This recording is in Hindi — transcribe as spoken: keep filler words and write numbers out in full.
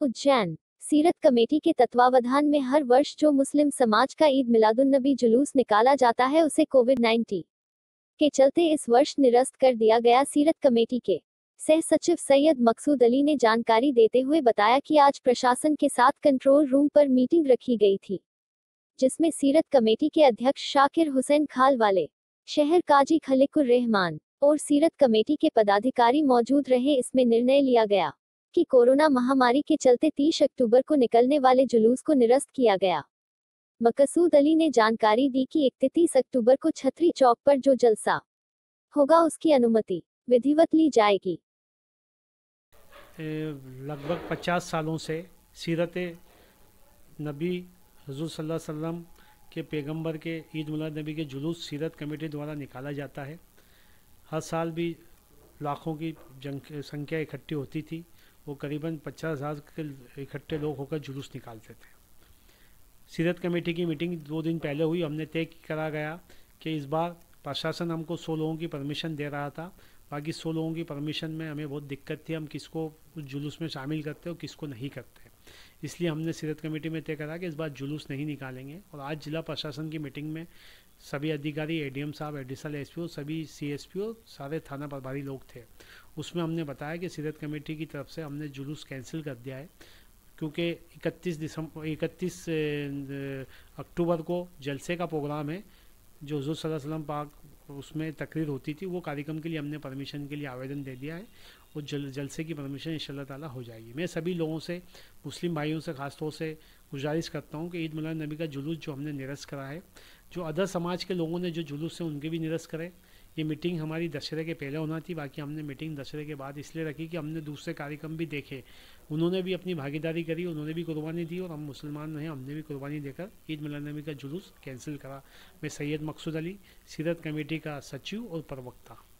उज्जैन सीरत कमेटी के तत्वावधान में हर वर्ष जो मुस्लिम समाज का ईद मिलादुन्नबी जुलूस निकाला जाता है उसे कोविड उन्नीस के चलते इस वर्ष निरस्त कर दिया गया। सीरत कमेटी के सह सचिव सैयद मकसूद अली ने जानकारी देते हुए बताया कि आज प्रशासन के साथ कंट्रोल रूम पर मीटिंग रखी गई थी, जिसमें सीरत कमेटी के अध्यक्ष शाकिर हुसैन खाल वाले, शहर काजी खलिकुर रहमान और सीरत कमेटी के पदाधिकारी मौजूद रहे। इसमें निर्णय लिया गया कि कोरोना महामारी के चलते तीस अक्टूबर को निकलने वाले जुलूस को निरस्त किया गया। मकसूद अली ने जानकारी दी कि इकतीस अक्टूबर को छतरी चौक पर जो जलसा होगा उसकी अनुमति विधिवत ली जाएगी। लगभग पचास सालों से सीरत नबी हुज़ूर सल्लल्लाहु अलैहि वसल्लम के पैगंबर के ईद मिलाद नबी के जुलूस सीरत कमेटी द्वारा निकाला जाता है। हर साल भी लाखों की संख्या इकट्ठी होती थी। वो करीबन पचास हज़ार के इकट्ठे लोग होकर जुलूस निकालते थे। सीरत कमेटी की मीटिंग दो दिन पहले हुई। हमने तय करा गया कि इस बार प्रशासन हमको सौ लोगों की परमिशन दे रहा था, बाकी सौ लोगों की परमिशन में हमें बहुत दिक्कत थी, हम किसको उस जुलूस में शामिल करते और किसको नहीं करते। इसलिए हमने सीरत कमेटी में तय करा कि इस बार जुलूस नहीं निकालेंगे। और आज जिला प्रशासन की मीटिंग में सभी अधिकारी, एडीएम साहब, एडिशनल एसपी, सभी सीएसपी और सारे थाना प्रभारी लोग थे। उसमें हमने बताया कि सीरत कमेटी की तरफ से हमने जुलूस कैंसिल कर दिया है, क्योंकि इकतीस दिसंबर इकतीस अक्टूबर को जलसे का प्रोग्राम है जो हुज़ूर सल्लल्लाहु अलैहि वसल्लम पाक उसमें तकरीर होती थी। वो कार्यक्रम के लिए हमने परमिशन के लिए आवेदन दे दिया है और जल जलसे की परमिशन इंशाअल्लाह ताला हो जाएगी। मैं सभी लोगों से, मुस्लिम भाइयों से ख़ास तौर से गुजारिश करता हूँ कि ईद मिलाद नबी का जुलूस जो हमने निरस्त करा है, जो अदर समाज के लोगों ने जो जुलूस है उनके भी निरस्त करें। ये मीटिंग हमारी दशहरे के पहले होना थी, बाकी हमने मीटिंग दशहरे के बाद इसलिए रखी कि हमने दूसरे कार्यक्रम भी देखे, उन्होंने भी अपनी भागीदारी करी, उन्होंने भी कुर्बानी दी और हम मुसलमान हैं, हमने भी कुर्बानी देकर ईद मिलाद नबी का जुलूस कैंसिल करा। मैं सैयद मकसूद अली, सीरत कमेटी का सचिव और प्रवक्ता।